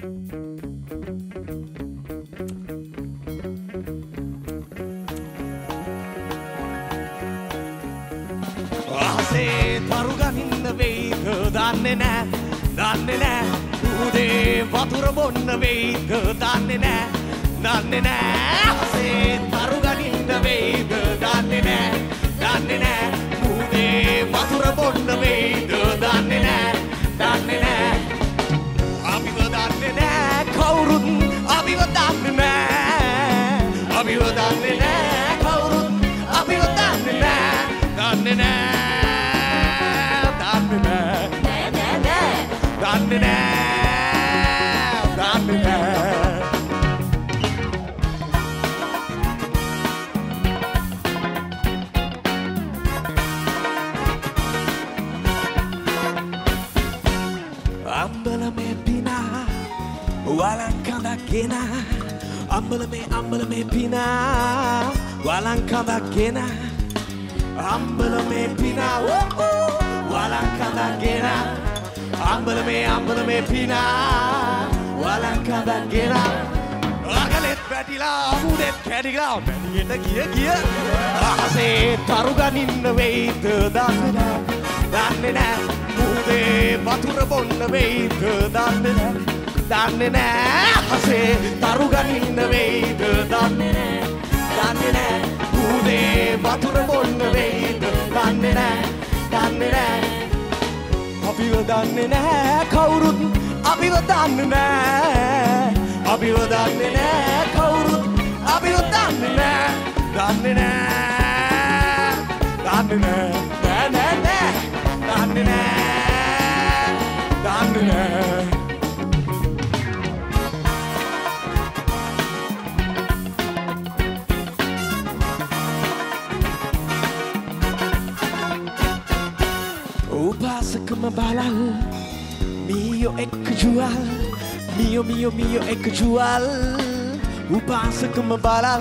ආසේ තරුගනින්න වෙයිද දන්නේ නෑ දන්නේ නෑ උදේ වතුර බොන්න වෙයිද දන්නේ නෑ දන්නේ නෑ ආසේ තරුගනින්න වෙයිද දන්නේ නෑ දන්නේ නෑ උදේ වතුර බොන්න වෙයිද දන්නේ නෑ දන්නේ නෑ අපිව දන්නේ නෑ කවුරුත් අපිව දන්නේ නෑ අපිව දන්නේ නෑ කවුරුත් අපිව දන්නේ නෑ දන්නේ නෑ දන්නේ නෑ දන්නේ නෑ අම්බලමේ පිනා වලංකඳගෙන අම්බලමේ පිනා වලංකඳගෙන අම්බලමේ පිනා වලංකඳගෙන අම්බලමේ පිනා වලංකඳගෙන අගලෙත් වැටිලා අමුඩෙත් කැඩිලා මැනියට ගිය අහසේ තරුගනින්න වෙයිද දන්නේ නෑ මුහුදේ වතුර බොන්න වෙයිද දන්නේ නෑ අහසේ තරුගනින්න වෙයිද දන්නේ නෑ මුහුදේ වතුර බොන්න වෙයිද දන්නේ නෑ අපිව දන්නේ නෑ කවුරුත් අපිව දන්නේ නෑ අපිව දන්නේ නෑ කවුරුත් අපිව දන්නේ නෑ දන්නේ නෑ දන්නේ නෑ දන්නේ නෑ දන්නේ නෑ උපාසකම බලල් මීයෝ එක්ක ජුවල් මීයෝ එක්ක ජුවල් උපාසකම බලල්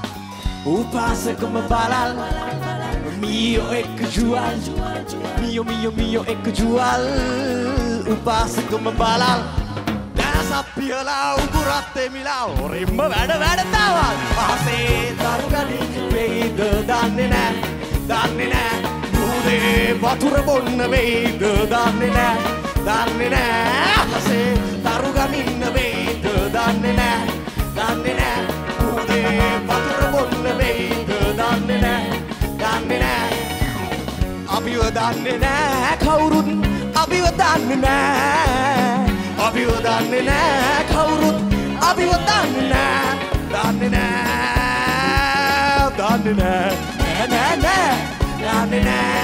මීයෝ එක්ක ජුවල් මීයෝ එක්ක ජුවල් උපාසකම බලල් දැසක් පියලා උගුරත් එමිලා ඔරිම්ම වැඩ තාවල් ආසේ තරුගනින් වෙයිද දන්නේ නෑ උදේ වතුර බොන්න වෙයිද දන්නේ නෑ අහසේ තරුගනින්න වෙයිද දන්නේ නෑ උදේ වතුර බොන්න වෙයිද දන්නේ නෑ අපිව දන්නේ නෑ කවුරුත් අපිව දන්නේ නෑ අපිව දන්නේ නෑ කවුරුත් අපිව දන්නේ නෑ දන්නේ නෑ දන්නේ නෑ දන්නේ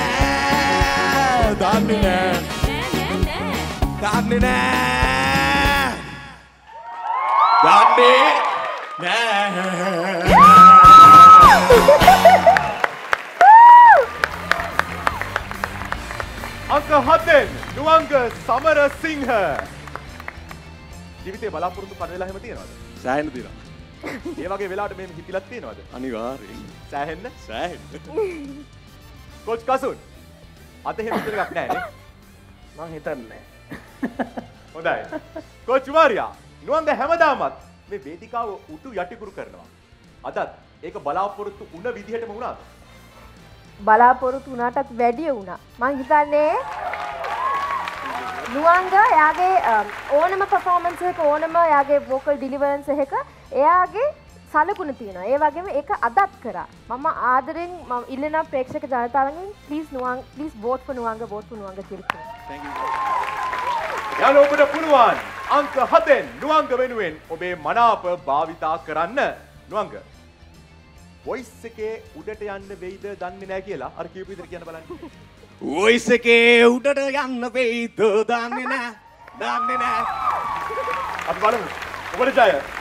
අංක 7 නුවංග සමරසිංහ ජීවිතේ බලාපොරොත්තු කඩ වෙලා හැම තියනවද? සෑහෙන්න තියෙනවා. ඒ වගේ වෙලාවට මෙහෙම හිතිලක් තියනවද? අනිවාර්යෙන්. සෑහෙන්න. කොච් කසුන් අද එහෙම විතර එකක් නැහැ නේ. මං හිතන්නේ හොඳයි. කොච් මාරියා නුවංග හැමදාමත් මේ වේදිකාව උඩු යටිකුරු කරනවා. අදත් ඒක බලාපොරොත්තු වුණ විදිහටම වුණාද? බලාපොරොත්තු වුණාටත් වැඩිය වුණා. මං හිතන්නේ නුවංග එයාගේ ඕනම පර්ෆෝමන්ස් එක ඕනම එයාගේ වෝකල් ඩිලිවරන්ස් එක එයාගේ සලකුණ තියෙනවා. ඒ වගේම ඒක අදත් කරා. මම ආදරෙන් මම ඉල්ලන ප්‍රේක්ෂක ජනතාවගෙන් please vote for නුවංග කියලා කියනවා. Thank you. යාළුවෝ ඔබට පුළුවන් අංක 7න් නුවංග වෙනුවෙන් ඔබේ මනාප භාවිතා කරන්න. නුවංග වොයිස් එකේ උඩට යන්න වෙයිද දන්නේ නැහැ කියලා අර කියපු විදිහට කියන්න බලන්න. වොයිස් එකේ උඩට යන්න වෙයිද දන්නේ නැහැ. අපි බලමු. ඔබට ජය.